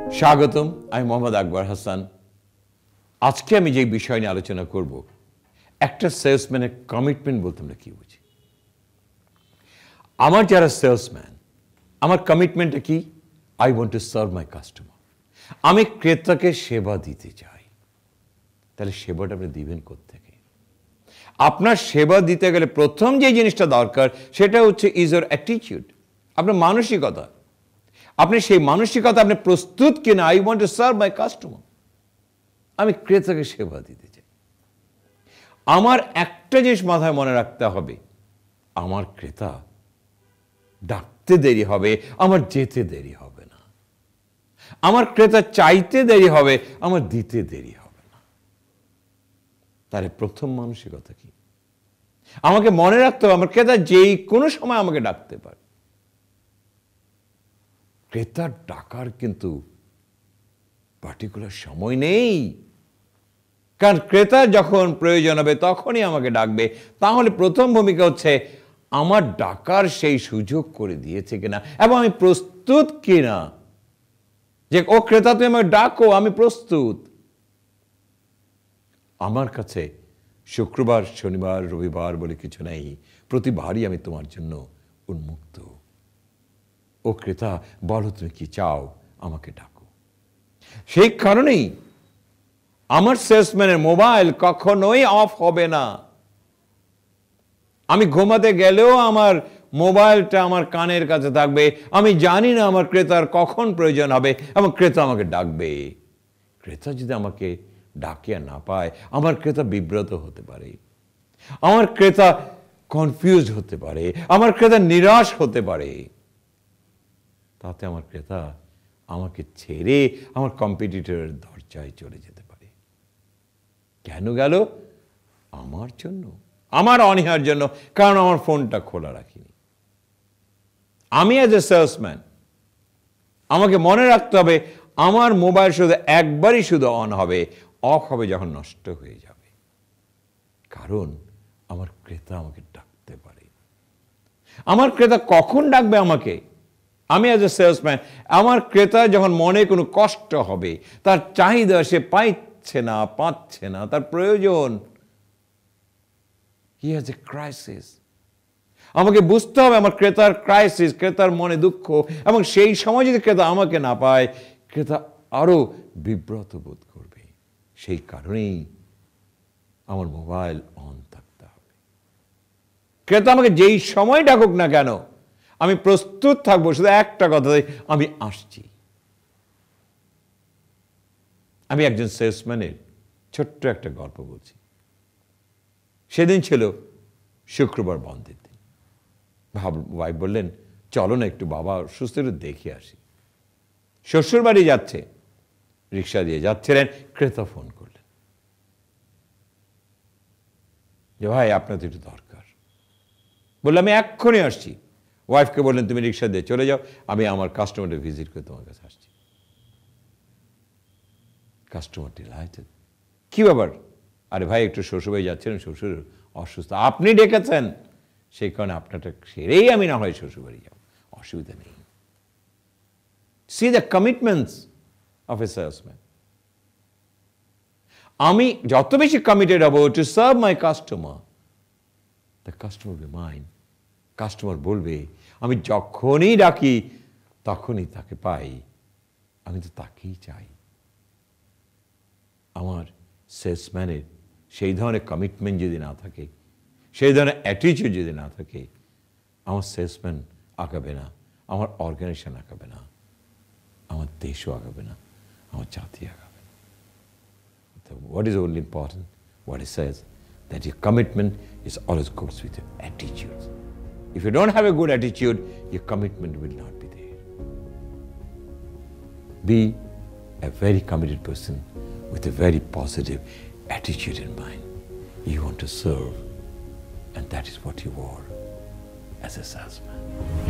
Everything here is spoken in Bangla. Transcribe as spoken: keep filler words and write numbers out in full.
স্বাগতম, আমি মোহাম্মদ আকবর হাসান। আজকে আমি যে বিষয় নিয়ে আলোচনা করব, একটা সেলসম্যানের কমিটমেন্ট বলতে আমরা কি বুঝি। আমার যারা সেলসম্যান, আমার কমিটমেন্টটা কি? I want to serve my customer. আমি ক্রেতাকে সেবা দিতে চাই। তাহলে সেবাটা আপনি দিবেন কোত্থেকে? আপনার সেবা দিতে গেলে প্রথম যে জিনিসটা দরকার সেটা হচ্ছে ইজ ইওর অ্যাটিটিউড, আপনার মানসিকতা। আপনি সেই মানসিকতা আপনি প্রস্তুত কিনা? I want to serve my customer, আমি ক্রেতাকে সেবা দিতে চাই। আমার একটা জিনিস মাথায় মনে রাখতে হবে, আমার ক্রেতা ডাকতে দেরি হবে, আমার যেতে দেরি হবে না। আমার ক্রেতা চাইতে দেরি হবে, আমার দিতে দেরি হবে না। তাহলে প্রথম মানসিকতা কি? আমাকে মনে রাখতে হবে আমার ক্রেতা যেই কোনো সময় আমাকে ডাকতে পারে। ক্রেতার ডাকার কিন্তু পার্টিকুলার সময় নেই, কারণ ক্রেতা যখন প্রয়োজন হবে তখনই আমাকে ডাকবে। তাহলে প্রথম ভূমিকা হচ্ছে আমার ডাকার সেই সুযোগ করে দিয়েছে কিনা এবং আমি প্রস্তুত কিনা, যে ও ক্রেতা তুমি আমাকে ডাকো, আমি প্রস্তুত। আমার কাছে শুক্রবার, শনিবার, রবিবার বলে কিছু নেই, প্রতিবারই আমি তোমার জন্য উন্মুক্ত। ও ক্রেতা, বলো তুমি কি চাও, আমাকে ডাকো। সেই কারণেই আমার সেলসম্যানের মোবাইল কখনোই অফ হবে না। আমি ঘুমাতে গেলেও আমার মোবাইলটা আমার কানের কাছে থাকবে। আমি জানি না আমার ক্রেতার কখন প্রয়োজন হবে এবং ক্রেতা আমাকে ডাকবে। ক্রেতা যদি আমাকে ডাকে আর না পায়, আমার ক্রেতা বিব্রত হতে পারে, আমার ক্রেতা কনফিউজ হতে পারে, আমার ক্রেতা নিরাশ হতে পারে। তাতে আমার ক্রেতা আমাকে ছেড়ে আমার কম্পিটিটরের দরজায় চলে যেতে পারে। কেন গেল? আমার জন্য, আমার অনীহার জন্য, কারণ আমার ফোনটা খোলা রাখিনি। আমি অ্যাজ এ সেলসম্যান আমাকে মনে রাখতে হবে আমার মোবাইল শুধু একবারই শুধু অন হবে, অফ হবে যখন নষ্ট হয়ে যাবে। কারণ আমার ক্রেতা আমাকে ডাকতে পারে। আমার ক্রেতা কখন ডাকবে আমাকে? আমি অ্যাজ এ সেলসম্যান, আমার ক্রেতা যখন মনে কোনো কষ্ট হবে, তার চাহিদা সে পাইছে না, পাচ্ছে না, তার প্রয়োজন, হি হ্যাজ এ ক্রাইসিস। আমাকে বুঝতে হবে আমার ক্রেতার ক্রাইসিস, ক্রেতার মনে দুঃখ, এবং সেই সময় যদি ক্রেতা আমাকে না পায়, ক্রেতা আরো বিব্রত বোধ করবে। সেই কারণেই আমার মোবাইল অন থাকতে হবে। ক্রেতা আমাকে যেই সময় ডাকুক না কেন, আমি প্রস্তুত থাকবো। শুধু একটা কথা, আমি আসছি। আমি একজন সেলসম্যানের ছোট্ট একটা গল্প বলছি। সেদিন ছিল শুক্রবার, বন্ধের দিন। ভাব ওয়াইফ বললেন, চলো না একটু বাবা সুস্থ একটু দেখে আসি। শ্বশুর বাড়ি যাচ্ছে, রিক্সা দিয়ে যাচ্ছিলেন, ক্রেতা ফোন করলেন যে ভাই আপনার তো একটু দরকার। বললাম আমি এক্ষুনি আসছি। ওয়াইফকে বললেন তুমি রিক্সা দিয়ে চলে যাও, আমি আমার কাস্টমারকে ভিজিট করে তোমার কাছে আসছি। Customer delighted. কি ব্যাপার? আরে ভাই একটু শ্বশুরবাড়ি যাচ্ছিলেন, শ্বশুর অসুস্থ, আপনি ডেকেছেন, সেই কারণে আপনারটা সেরেই আমি না হয় শ্বশুরবাড়ি যাব, অসুবিধা নেই। See the commitments of a salesman. আমি যত বেশি কমিটেড হব to serve my customer, the customer be mine. Customer বলবে আমি যখনই ডাকি তখনই তাকে পাই, আমি তো তাকেই চাই। আমার সেলসম্যানের সেই ধরনের কমিটমেন্ট যদি না থাকে, সেই ধরনের অ্যাটিটিউড যদি না থাকে, আমার সেলসম্যান আগাবে না, আমার অর্গানাইজেশন আগাবে না, আমার দেশও আগাবে না, আমার জাতি আগাবে না। What is only important, what it says, that your commitment is always goes with your attitude. If you don't have a good attitude, your commitment will not be there. Be a very committed person with a very positive attitude in mind. You want to serve, and that is what you are as a salesman.